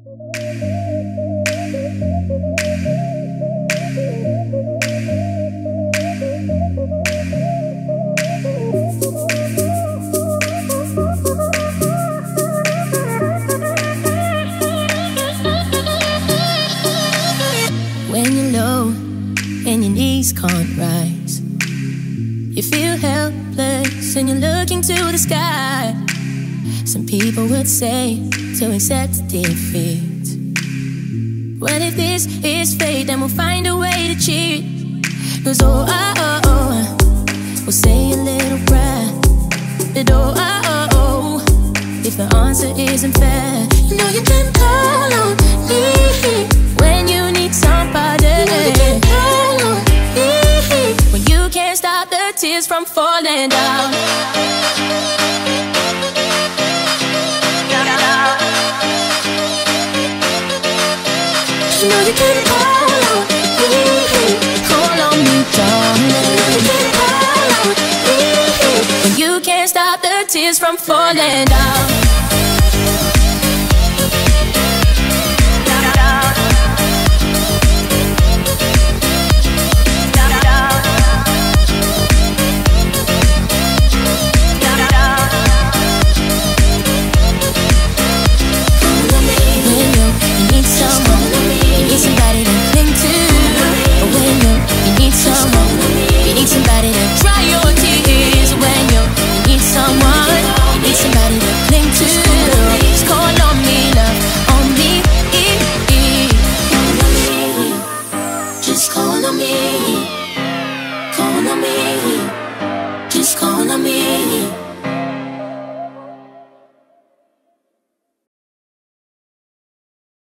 When you're low and your knees can't rise, you feel helpless and you're looking to the sky. Some people would say to accept defeat. What if this is fate? Then we'll find a way to cheat. 'Cause we'll say a little prayer. But if the answer isn't fair, you know you can call on me when you need somebody. You know you can call on me when you can't stop the tears from falling down. You know you can call on me, darling. You can call on me when you can't stop the tears from falling down.